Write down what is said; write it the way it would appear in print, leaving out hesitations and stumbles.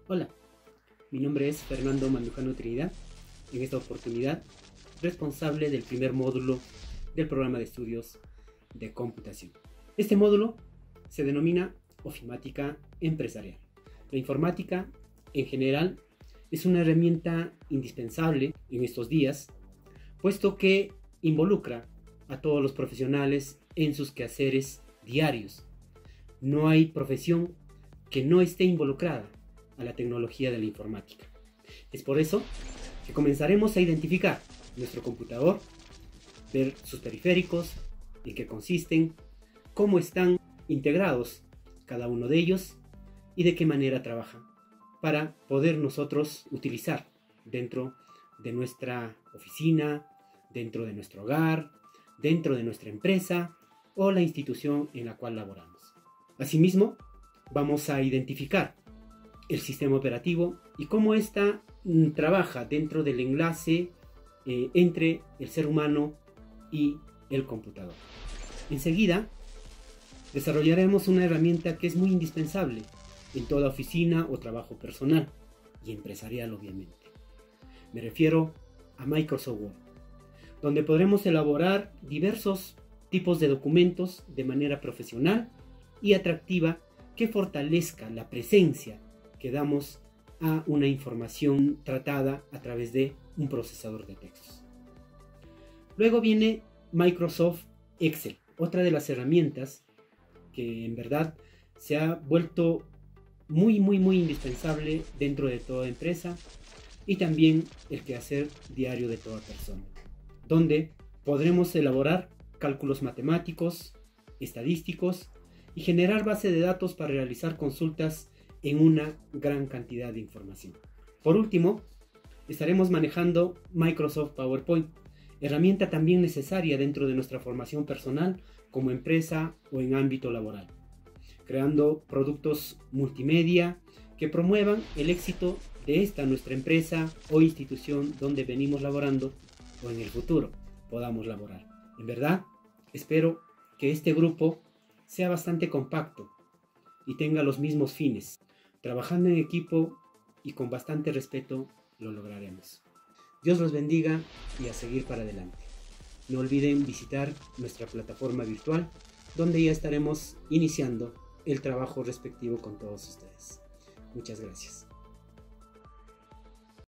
Hola, mi nombre es Fernando Mandujano Trinidad, en esta oportunidad responsable del primer módulo del programa de estudios de computación. Este módulo se denomina Ofimática Empresarial. La informática en general es una herramienta indispensable en estos días, puesto que involucra a todos los profesionales en sus quehaceres diarios. No hay profesión que no esté involucrada a la tecnología de la informática. Es por eso que comenzaremos a identificar nuestro computador, ver sus periféricos, en qué consisten, cómo están integrados cada uno de ellos y de qué manera trabajan, para poder nosotros utilizar dentro de nuestra oficina, dentro de nuestro hogar, dentro de nuestra empresa o la institución en la cual laboramos. Asimismo, vamos a identificar el sistema operativo y cómo ésta trabaja dentro del enlace entre el ser humano y el computador. Enseguida, desarrollaremos una herramienta que es muy indispensable en toda oficina o trabajo personal y empresarial, obviamente. Me refiero a Microsoft Word, donde podremos elaborar diversos tipos de documentos de manera profesional y atractiva que fortalezca la presencia que damos a una información tratada a través de un procesador de textos. Luego viene Microsoft Excel, otra de las herramientas que en verdad se ha vuelto muy indispensable dentro de toda empresa y también el quehacer diario de toda persona, donde podremos elaborar cálculos matemáticos, estadísticos y generar base de datos para realizar consultas en una gran cantidad de información. Por último, estaremos manejando Microsoft PowerPoint, herramienta también necesaria dentro de nuestra formación personal como empresa o en ámbito laboral, creando productos multimedia que promuevan el éxito de esta nuestra empresa o institución donde venimos laborando o en el futuro podamos laborar. En verdad, espero que este grupo sea bastante compacto y tenga los mismos fines. Trabajando en equipo y con bastante respeto lo lograremos. Dios los bendiga y a seguir para adelante. No olviden visitar nuestra plataforma virtual, donde ya estaremos iniciando el trabajo respectivo con todos ustedes. Muchas gracias.